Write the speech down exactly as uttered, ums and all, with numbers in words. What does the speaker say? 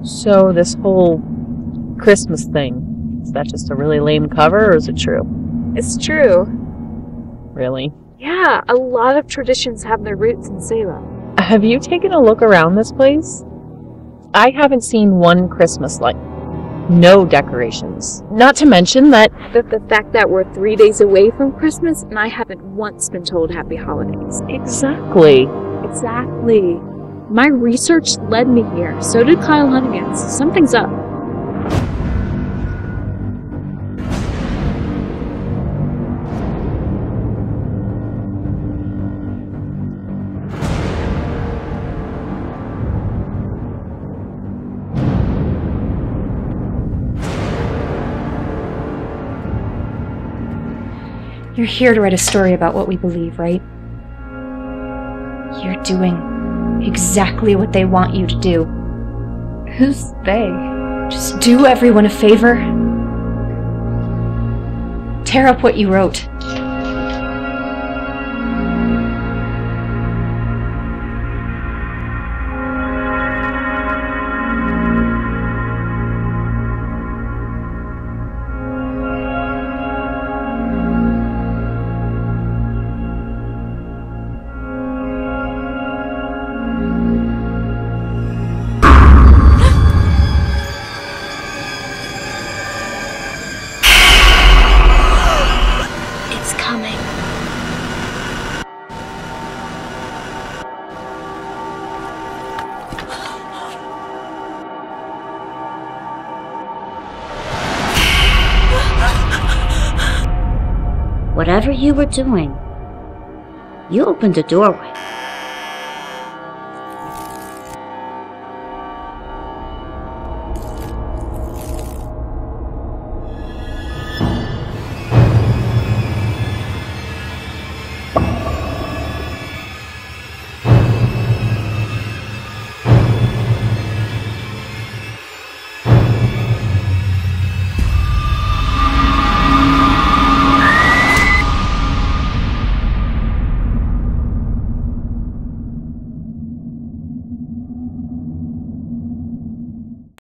So this whole Christmas thing, is that just a really lame cover, or is it true? It's true. Really? Yeah, a lot of traditions have their roots in Selah. Have you taken a look around this place? I haven't seen one Christmas light. No decorations. Not to mention that... The, the fact that we're three days away from Christmas and I haven't once been told Happy Holidays. Exactly. Exactly. My research led me here. So did Kyle Hunnigan's. Something's up. You're here to write a story about what we believe, right? You're doing exactly what they want you to do. Who's they? Just do everyone a favor. Tear up what you wrote. Whatever you were doing, you opened a doorway.